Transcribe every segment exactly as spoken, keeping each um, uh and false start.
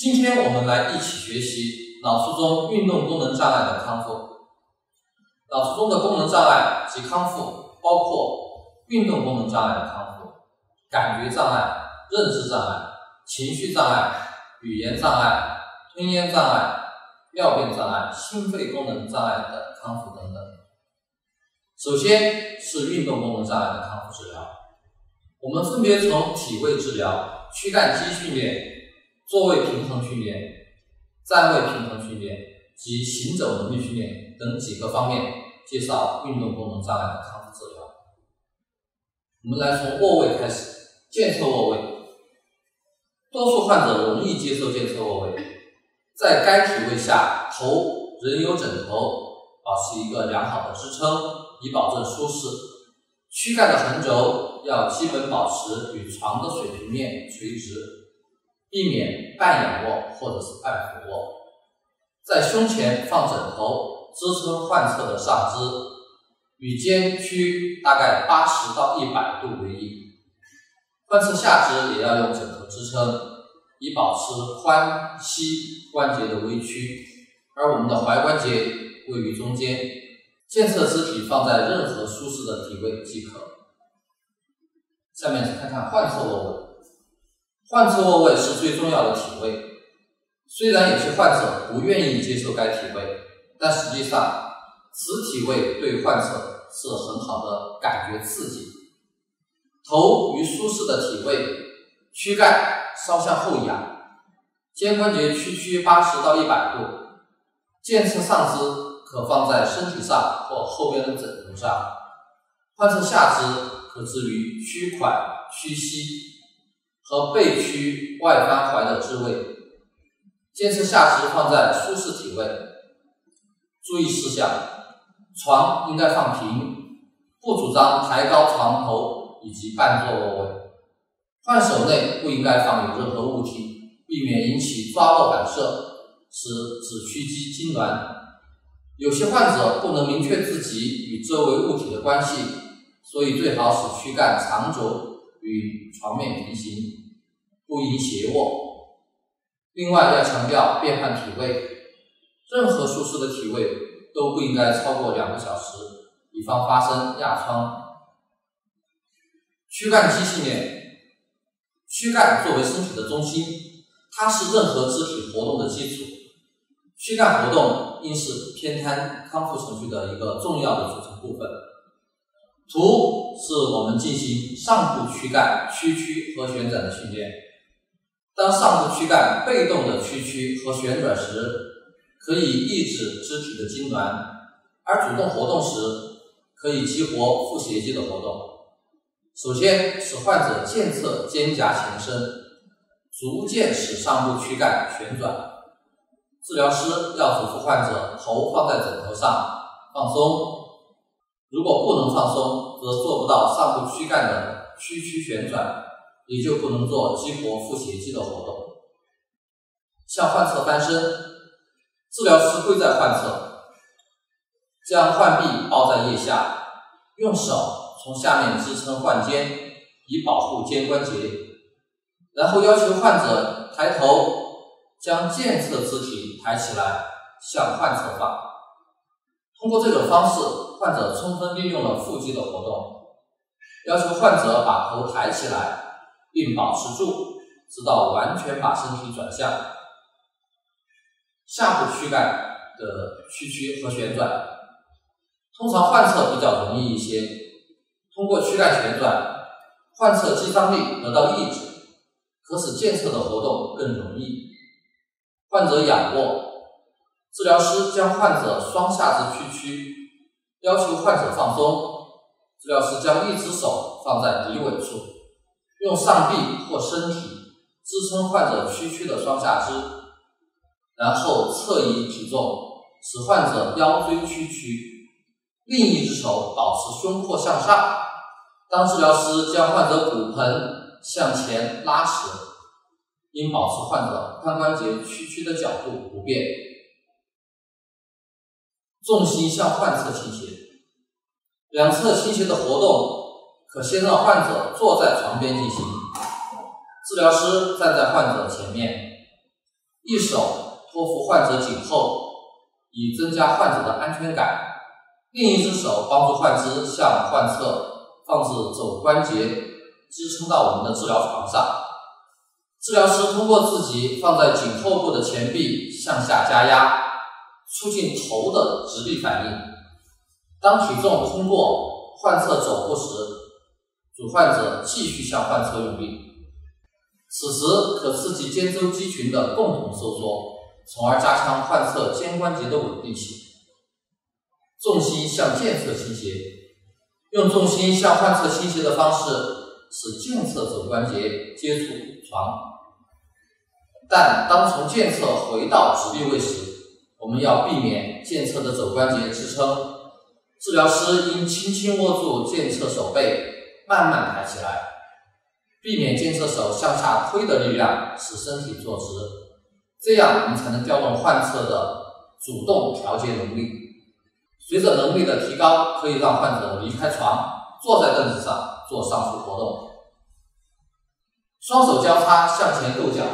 今天我们来一起学习脑卒中运动功能障碍的康复。脑卒中的功能障碍及康复包括运动功能障碍的康复、感觉障碍、认知障碍、情绪障碍、语言障碍、吞咽障碍、尿便障碍、心肺功能障碍的康复等等。首先是运动功能障碍的康复治疗，我们分别从体位治疗、躯干肌训练、坐位平衡训练、站位平衡训练及行走能力训练等几个方面介绍运动功能障碍的康复治疗。我们来从卧位开始，健侧卧位。多数患者容易接受健侧卧位，在该体位下，头仍有枕头，保持一个良好的支撑，以保证舒适。躯干的横轴要基本保持与床的水平面垂直，避免半仰卧或者是半俯卧。在胸前放枕头，支撑患侧的上肢，与肩屈大概八十到一百度为宜。患侧下肢也要用枕头支撑，以保持髋膝关节的微曲，而我们的踝关节位于中间。健侧肢体放在任何舒适的体位即可。下面看看患侧卧位。患侧卧位是最重要的体位，虽然有些患者不愿意接受该体位，但实际上此体位对患侧是很好的感觉刺激。头于舒适的体位，躯干稍向后仰，肩关节屈曲八十到一百度，健侧上肢可放在身体上或后边的枕头上，患侧下肢可置于屈髋、屈膝和背屈外翻踝的置位。健侧下肢放在舒适体位。注意事项：床应该放平，不主张抬高床头以及半坐卧位。患手内不应该放有任何物体，避免引起抓握反射，使指屈肌痉挛。有些患者不能明确自己与周围物体的关系，所以最好使躯干长轴与床面平行，不宜斜卧。另外要强调变换体位，任何舒适的体位都不应该超过两个小时，以防发生压疮。躯干肌训练。躯干作为身体的中心，它是任何肢体活动的基础。躯干活动应是偏瘫康复程序的一个重要的组成部分。图是我们进行上部躯干屈曲和旋转的训练。当上部躯干被动的屈曲和旋转时，可以抑制肢体的痉挛，而主动活动时，可以激活腹斜肌的活动。首先使患者健侧肩胛前伸，逐渐使上部躯干旋转。治疗师要嘱咐患者头放在枕头上放松，如果不能放松，则做不到上部躯干的屈曲旋转，也就不能做激活腹斜肌的活动。向患侧翻身，治疗师跪在患侧，将患臂抱在腋下，用手从下面支撑患肩，以保护肩关节，然后要求患者抬头，将健侧肢体抬起来，向患侧放。通过这种方式，患者充分利用了腹肌的活动。要求患者把头抬起来，并保持住，直到完全把身体转向。下部躯干的屈曲和旋转，通常患侧比较容易一些。通过躯干旋转，患侧肌张力得到抑制，可使健侧的活动更容易。患者仰卧，治疗师将患者双下肢屈曲，要求患者放松。治疗师将一只手放在骶尾处，用上臂或身体支撑患者屈曲的双下肢，然后侧移体重，使患者腰椎屈曲。另一只手保持胸廓向上。当治疗师将患者骨盆向前拉时，应保持患者髋关节屈曲的角度不变。重心向患侧倾斜，两侧倾斜的活动可先让患者坐在床边进行，治疗师站在患者前面， 一手托扶患者颈后，以增加患者的安全感；另一只手帮助患肢向患侧放置肘关节，支撑到我们的治疗床上。治疗师通过自己放在颈后部的前臂向下加压，促进头的直立反应。当体重通过患侧肘部时，主患者继续向患侧用力，此时可刺激肩周肌群的共同收缩，从而加强患侧肩关节的稳定性。重心向健侧倾斜，用重心向患侧倾斜的方式，使健侧肘关节接触床。但当从健侧回到直立位时，我们要避免健侧的肘关节支撑。治疗师应轻轻握住健侧手背，慢慢抬起来，避免健侧手向下推的力量，使身体坐直，这样我们才能调动患侧的主动调节能力。随着能力的提高，可以让患者离开床，坐在凳子上做上述活动。双手交叉向前够脚，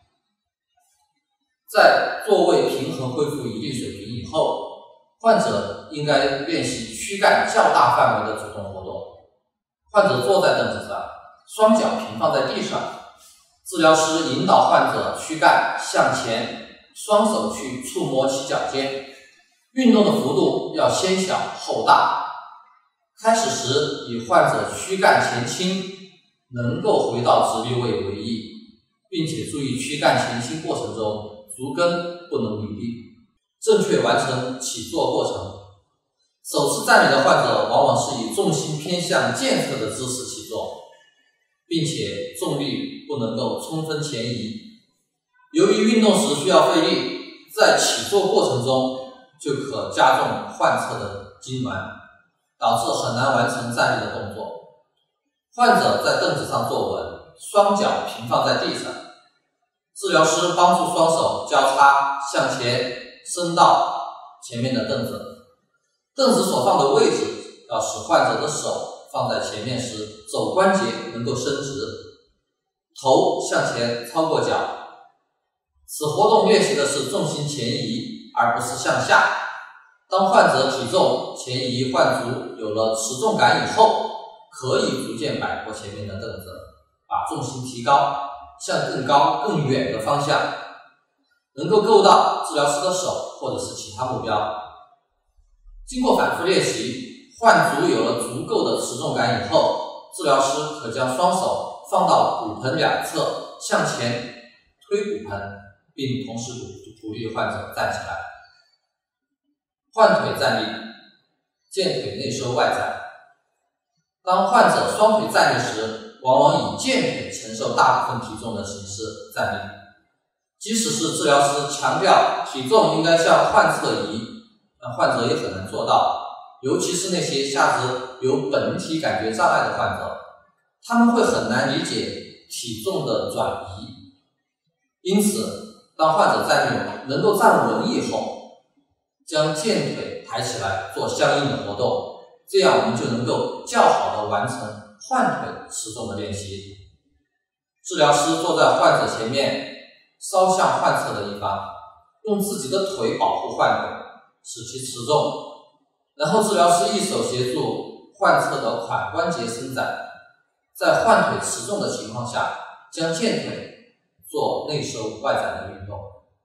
在座位平衡恢复一定水平以后，患者应该练习躯干较大范围的主动活动。患者坐在凳子上，双脚平放在地上，治疗师引导患者躯干向前，双手去触摸其脚尖，运动的幅度要先小后大。开始时以患者躯干前倾，能够回到直立位为宜，并且注意躯干前倾过程中足跟不能离地，正确完成起坐过程。首次站立的患者往往是以重心偏向健侧的姿势起坐，并且重力不能够充分前移。由于运动时需要费力，在起坐过程中就可加重患侧的痉挛，导致很难完成站立的动作。患者在凳子上坐稳，双脚平放在地上，治疗师帮助双手交叉向前伸到前面的凳子。凳子所放的位置要使患者的手放在前面时，肘关节能够伸直，头向前超过脚。此活动练习的是重心前移，而不是向下。当患者体重前移患足有了持重感以后，可以逐渐摆脱前面的凳子，把重心提高，向更高更远的方向，能够够到治疗师的手或者是其他目标。经过反复练习，患足有了足够的持重感以后，治疗师可将双手放到骨盆两侧，向前推骨盆，并同时鼓鼓励患者站起来。换腿站立，健腿内收外展。当患者双腿站立时，往往以健腿承受大部分体重的形式站立。即使是治疗师强调体重应该向患侧移，但患者也很难做到，尤其是那些下肢有本体感觉障碍的患者，他们会很难理解体重的转移。因此，当患者站立能够站稳以后，将健腿抬起来做相应的活动，这样我们就能够较好的完成换腿持重的练习。治疗师坐在患者前面，稍向患侧的一方，用自己的腿保护患腿，使其持重。然后治疗师一手协助患侧的髋关节伸展，在换腿持重的情况下，将健腿做内收外展的运动。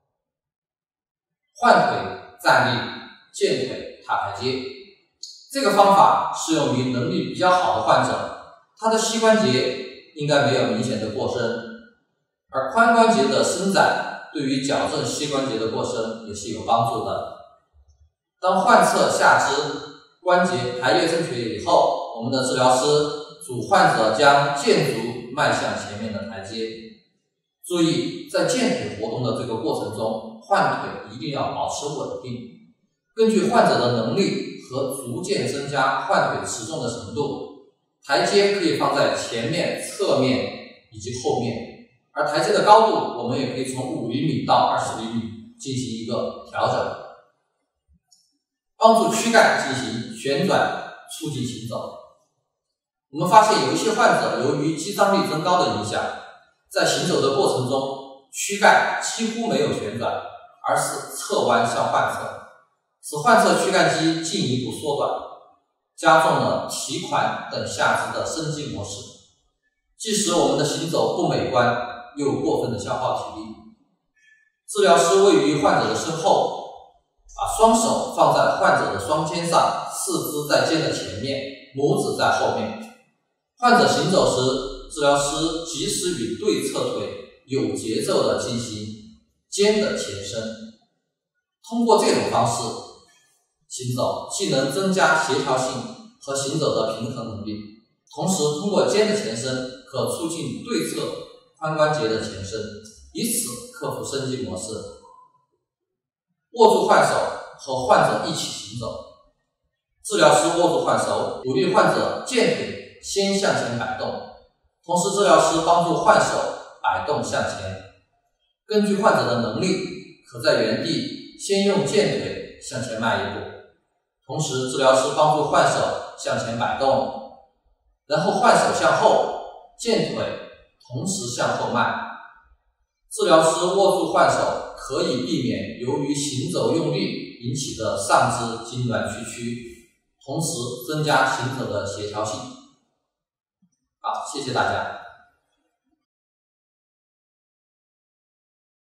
换腿站立，健腿踏台阶。这个方法适用于能力比较好的患者，他的膝关节应该没有明显的过深，而髋关节的伸展对于矫正膝关节的过深也是有帮助的。当患侧下肢关节排列正确以后，我们的治疗师主患者将健足迈向前面的台阶。注意，在健腿活动的这个过程中，换腿一定要保持稳定。根据患者的能力和逐渐增加换腿持重的程度，台阶可以放在前面、侧面以及后面，而台阶的高度我们也可以从五厘米到二十厘米进行一个调整，帮助躯干进行旋转，促进行走。我们发现有一些患者由于肌张力增高的影响，在行走的过程中躯干几乎没有旋转，而是侧弯向患侧，使患侧躯干肌进一步缩短，加重了提髋等下肢的伸肌模式，既使我们的行走不美观，又过分的消耗体力。治疗师位于患者的身后，把双手放在患者的双肩上，四肢在肩的前面，拇指在后面。患者行走时，治疗师及时与对侧腿有节奏地进行肩的前伸。通过这种方式行走，既能增加协调性和行走的平衡能力，同时通过肩的前伸可促进对侧髋关节的前伸，以此克服伸肌模式。握住患手和患者一起行走，治疗师握住患手，鼓励患者健腿先向前摆动，同时治疗师帮助患手摆动向前。根据患者的能力，可在原地先用健腿向前迈一步，同时治疗师帮助患手向前摆动，然后患手向后，健腿同时向后迈。治疗师握住患手，可以避免由于行走用力引起的上肢痉挛屈曲，同时增加行走的协调性。好，谢谢大家。